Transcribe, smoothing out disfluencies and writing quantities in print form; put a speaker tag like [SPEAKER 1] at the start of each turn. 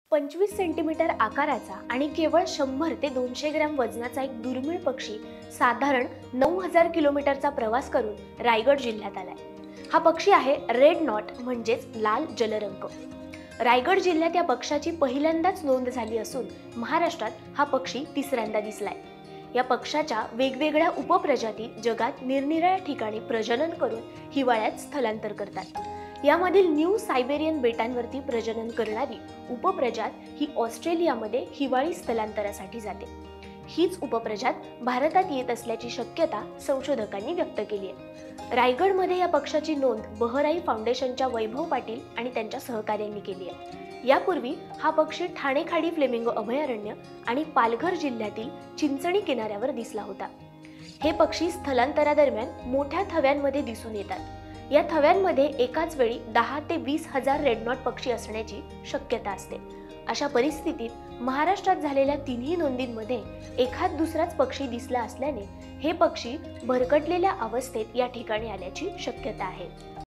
[SPEAKER 1] 25 centimetre आकाराचा आणि केवळ 100 ते 200 ग्रॅम वजनाचा एक दुर्मिळ पक्षी साधारण 9000 किलोमीटरचा प्रवास करून रायगड जिल्ह्यात आलाय। हा पक्षी आहे रेड नॉट म्हणजेच लाल जलरंक। रायगड जिल्ह्यात या पक्षाची पहिल्यांदाच नोंद झाली असून महाराष्ट्रात हा पक्षी तिसऱ्यांदा दिसलाय। या पक्षाच्या वेगवेगळ्या उपप्रजाती जगात निरनिराळ्या ठिकाणी प्रजनन करून हिवाळ्यात स्थलांतर करतात। यामधील न्यू सायबेरियन बेटांवरती प्रजनन करणारी उपप्रजात ही ऑस्ट्रेलियामध्ये हिवाळी स्थलांतरासाठी जाते। हीच उपप्रजात भारतात येत असल्याची शक्यता संशोधकांनी व्यक्त केली आहे। रायगडमध्ये या पक्षाची नोंद बहराई फाउंडेशनच्या वैभव पाटील आणि त्यांच्या सहकाऱ्यांनी केली आहे। यापूर्वी हा पक्षी ठाणे खाडी फ्लेमिंगो अभयारण्य आणि पालघर जिल्ह्यातील चिंचणी किनाऱ्यावर दिसला होता। हे पक्षी स्थलांतरादरम्यान मोठ्या थव्यांमध्ये दिसून येतात। या थव्यांमध्ये एकाच वेळी 10 ते 20 हजार रेडनॉट पक्षी असण्याची शक्यता असते। अशा परिस्थितीत महाराष्ट्रात झालेल्या तिन्ही नोंदींमध्ये एखाद दुसराच पक्षी दिसला असल्याने हे पक्षी भरकटलेल्या अवस्थेत या ठिकाणी आल्याची शक्यता आहे।